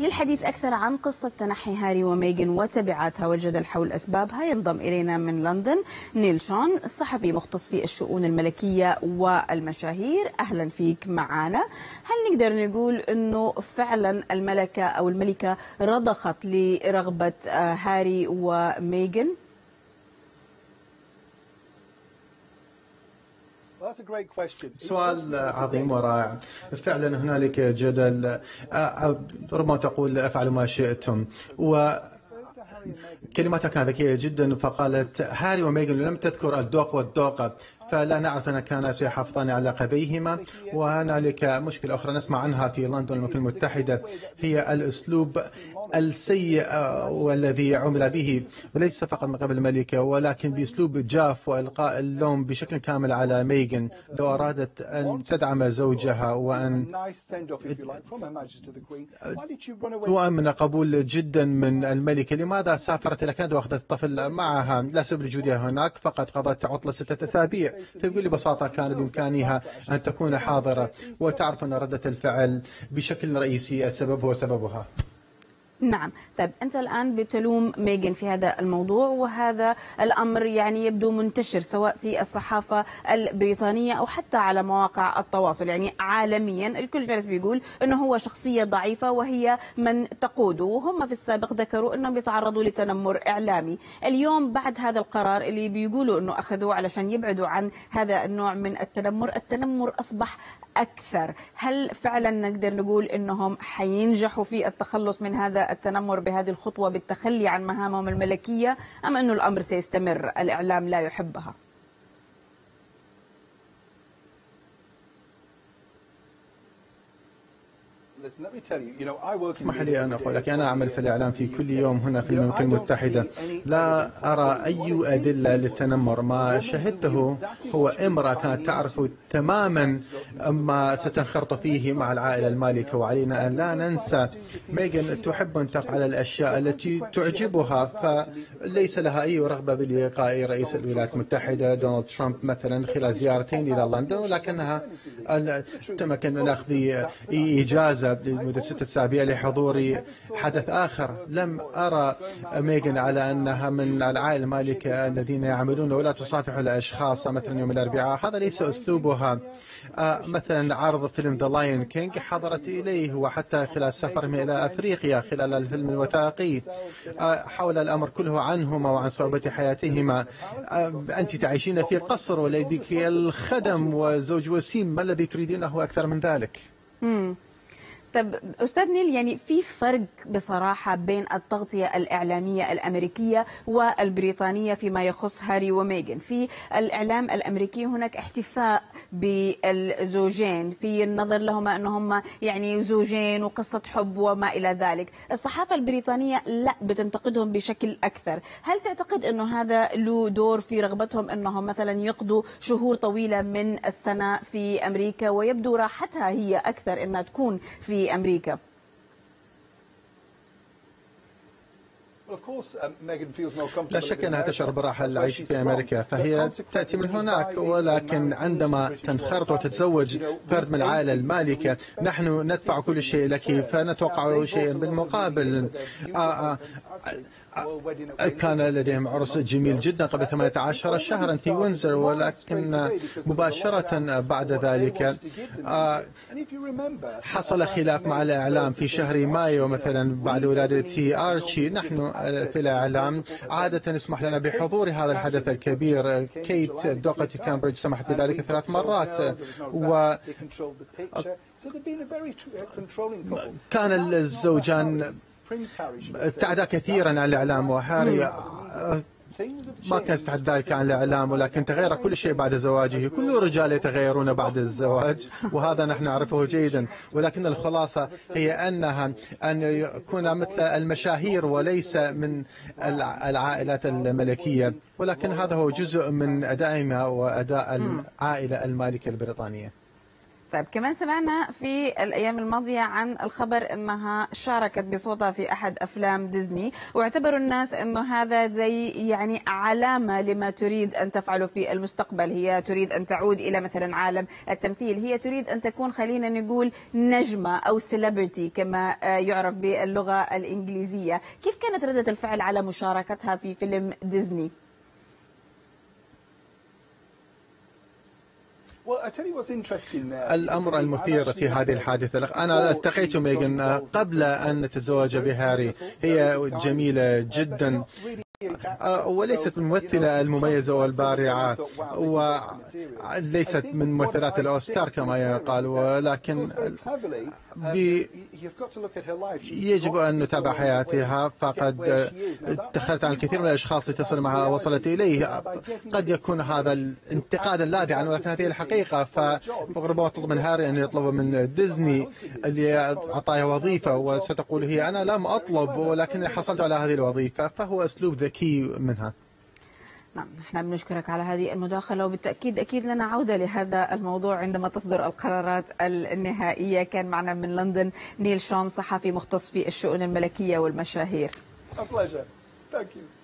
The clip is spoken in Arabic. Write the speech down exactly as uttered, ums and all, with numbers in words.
للحديث أكثر عن قصة تنحي هاري وميغان وتبعاتها والجدل حول أسبابها ينضم إلينا من لندن نيل شون، صحفي مختص في الشؤون الملكية والمشاهير. أهلا فيك معنا. هل نقدر نقول أنه فعلا الملكة أو الملكة رضخت لرغبة هاري وميغان؟ سؤال عظيم ورائع. فعلا هنالك جدل، ربما تقول افعلوا ما شئتم، و كلماتها كانت ذكية جدا، فقالت هاري وميغان لم تذكر الذوق والذوقة، فلا نعرف أن كانا سيحافظان على لقبيهما. وهنالك مشكلة أخرى نسمع عنها في لندن والمملكة المتحدة، هي الأسلوب السيء والذي عمل به، وليس فقط من قبل الملكة ولكن بأسلوب جاف وإلقاء اللوم بشكل كامل على ميغان لو أرادت أن تدعم زوجها وأن تؤمن قبول جدا من الملكة. لماذا سافرت إلى كندا وأخذت الطفل معها؟ لا سبب لوجودها هناك، فقط قضت عطلة ستة أسابيع. فبكل بساطة كان بإمكانها أن تكون حاضرة، وتعرف أن ردة الفعل بشكل رئيسي السبب هو سببها. نعم. طيب أنت الآن بتلوم ميغان في هذا الموضوع، وهذا الأمر يعني يبدو منتشر سواء في الصحافة البريطانية أو حتى على مواقع التواصل، يعني عالميا الكل جالس بيقول أنه هو شخصية ضعيفة وهي من تقوده، وهم في السابق ذكروا أنهم يتعرضوا لتنمر إعلامي. اليوم بعد هذا القرار اللي بيقولوا أنه أخذوه علشان يبعدوا عن هذا النوع من التنمر، التنمر أصبح أكثر. هل فعلا نقدر نقول أنهم حينجحوا في التخلص من هذا التنمر بهذه الخطوة بالتخلي عن مهامهم الملكية، أم أنه الأمر سيستمر الإعلام لا يحبها؟ اسمح لي أن أقول لك، أنا أعمل في الإعلام في كل يوم هنا في المملكة المتحدة، لا أرى أي أدلة للتنمر. ما شهدته هو امرأة كانت تعرف تماما ما ستنخرط فيه مع العائلة المالكة، وعلينا أن لا ننسى ميغان تحب أن تفعل الأشياء التي تعجبها، فليس لها أي رغبة بلقاء رئيس الولايات المتحدة دونالد ترامب مثلا خلال زيارتين إلى لندن، ولكنها تمكن من أخذ إجازة لمدة ستة أسابيع لحضور حدث آخر. لم أرى ميغان على أنها من العائلة المالكة الذين يعملون ولا تصافح الأشخاص مثلا يوم الأربعاء، هذا ليس أسلوبها. آه مثلا عرض فيلم ذا لاين كينج حضرت إليه، وحتى خلال سفرهم إلى أفريقيا خلال الفيلم الوثائقي آه حول الأمر كله عنهما وعن صعوبة حياتهما. آه أنت تعيشين في قصر ولديك الخدم وزوج وسيم، ما الذي تريدينه أكثر من ذلك؟ مم. طب أستاذ نيل، يعني في فرق بصراحة بين التغطية الإعلامية الأمريكية والبريطانية فيما يخص هاري وميغان. في الإعلام الأمريكي هناك احتفاء بالزوجين في النظر لهما أنهما يعني زوجين وقصة حب وما إلى ذلك. الصحافة البريطانية لا، بتنتقدهم بشكل أكثر. هل تعتقد أنه هذا له دور في رغبتهم أنهم مثلا يقضوا شهور طويلة من السنة في أمريكا، ويبدو راحتها هي أكثر أنها تكون في أمريكا؟ لا شك أنها تشعر براحة العيش في أمريكا، فهي تأتي من هناك، ولكن عندما تنخرط وتتزوج فرد من العائلة المالكة نحن ندفع كل شيء لك، فنتوقع شيئا بالمقابل. آآ آآ كان لديهم عرس جميل جدا قبل ثمانية عشر شهرا في وينزر، ولكن مباشرة بعد ذلك حصل خلاف مع الإعلام في شهر مايو مثلا بعد ولادة آرشي. نحن في الإعلام عادة يسمح لنا بحضور هذا الحدث الكبير. كيت دوغتي كامبريدج سمحت بذلك ثلاث مرات، و كان الزوجان ابتعدا كثيرا عن الإعلام، وهاري ما كان يستحد ذلك عن الإعلام، ولكن تغير كل شيء بعد زواجه. كل الرجال يتغيرون بعد الزواج، وهذا نحن نعرفه جيدا، ولكن الخلاصة هي أنها أن يكون مثل المشاهير وليس من العائلات الملكية، ولكن هذا هو جزء من أدائها وأداء العائلة المالكة البريطانية. طيب كمان سمعنا في الأيام الماضية عن الخبر أنها شاركت بصوتها في أحد أفلام ديزني، واعتبروا الناس أنه هذا زي يعني علامة لما تريد أن تفعله في المستقبل. هي تريد أن تعود إلى مثلا عالم التمثيل، هي تريد أن تكون خلينا نقول نجمة أو سيلبرتي كما يعرف باللغة الإنجليزية. كيف كانت ردة الفعل على مشاركتها في فيلم ديزني؟ الأمر المثير في هذه الحادثة، أنا التقيت ميغان قبل أن نتزوج بهاري، هي جميلة جدا وليست الممثلة المميزة والبارعة، وليست من ممثلات الأوسكار كما يقال، ولكن يجب أن نتابع حياتها. فقد اتخذت عن الكثير من الأشخاص لتصل معها وصلت إليه. قد يكون هذا انتقادا لاذعا، ولكن هذه الحقيقة. فربما يطلب من هاري أن يطلب من ديزني اللي أعطاها وظيفة، وستقول هي أنا لم أطلب ولكن حصلت على هذه الوظيفة، فهو أسلوب ذكي منها. نعم، نحن بنشكرك على هذه المداخلة، وبالتأكيد أكيد لنا عودة لهذا الموضوع عندما تصدر القرارات النهائية. كان معنا من لندن نيل شون، صحفي مختص في الشؤون الملكية والمشاهير. A pleasure. Thank you.